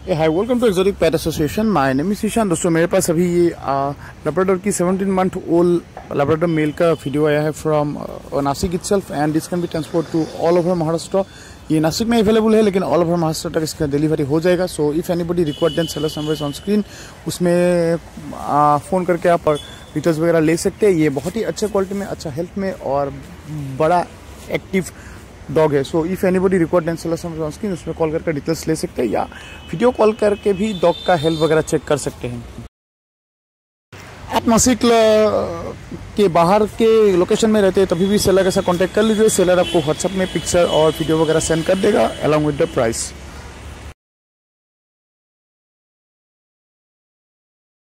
Hi, welcome to exotic pet association. My name is Ishaan. दोस्तों, मेरे पास अभी ये लैब्राडोर की 17 मंथ ओल्ड लैब्राडोर मेल का वीडियो आया है from Nashik itself and this can be transport to all over Maharashtra. ये नासिक में अवेलेबल है, लेकिन ऑल ओवर महाराष्ट्र तक इसका डिलीवरी हो जाएगा। So if anybody required then seller's number is on screen, उसमें फ़ोन करके आप डिटेल्स वगैरह ले सकते हैं। ये बहुत ही अच्छे क्वालिटी में, अच्छा हेल्थ में और बड़ा एक्टिव डॉग है। So if anybody required then seller's number on screen, उसमें कॉल करके डिटेल्स ले सकते हैं या वीडियो कॉल करके भी डॉग का हेल्थ वगैरह चेक कर सकते हैं। आप नासिक के बाहर के लोकेशन में रहते हैं तभी भी सेलर के साथ कांटेक्ट कर लीजिए। सेलर आपको व्हाट्सएप में पिक्चर और वीडियो वगैरह सेंड कर देगा अलॉन्ग विद द प्राइस।